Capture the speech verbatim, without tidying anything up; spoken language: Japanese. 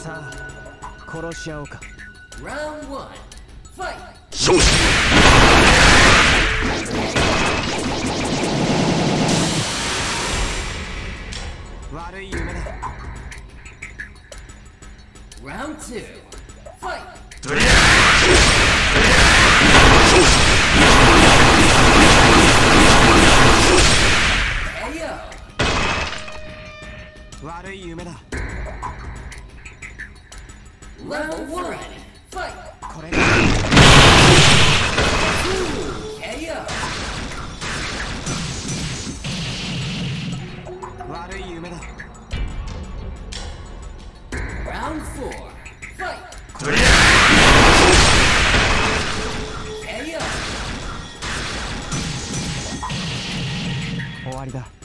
さあ殺し合おうか。 勝者。 悪い夢だ。 ドリ悪い夢だ。これが悪い夢だ。 ドリ終わりだ。